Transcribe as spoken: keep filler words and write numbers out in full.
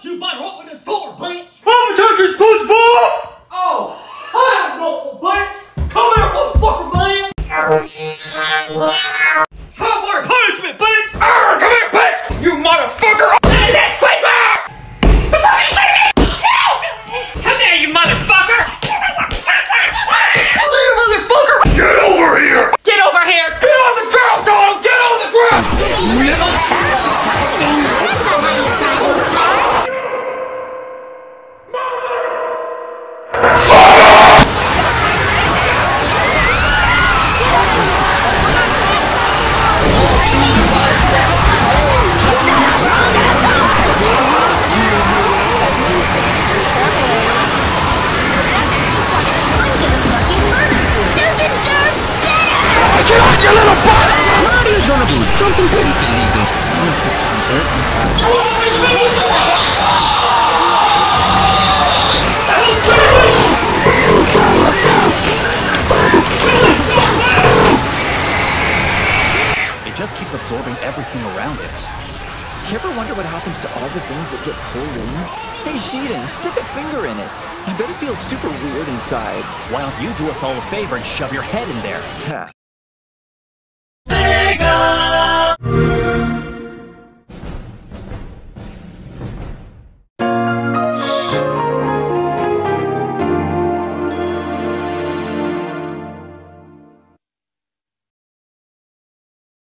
You better open this door, bitch! I'm taking SpongeBob! Oh, hell no, bitch! Come here, motherfucker, man! Somewhere punishment, bitch! Arr, come here, bitch! You motherfucker! Hey, that's Squidward! The fuck you shooting me? No! Come here, you motherfucker! Come here, motherfucker! Get over here! Get over here! Get on the ground, dog! Get on the ground! Get on, you little butt! Mario's gonna do something pretty illegal. I'm gonna put some dirt in It just keeps absorbing everything around it. Do you ever wonder what happens to all the things that get pulled in? Hey, Sheehan, stick a finger in it. I bet it feels super weird inside. Why don't you do us all a favor and shove your head in there? Yeah.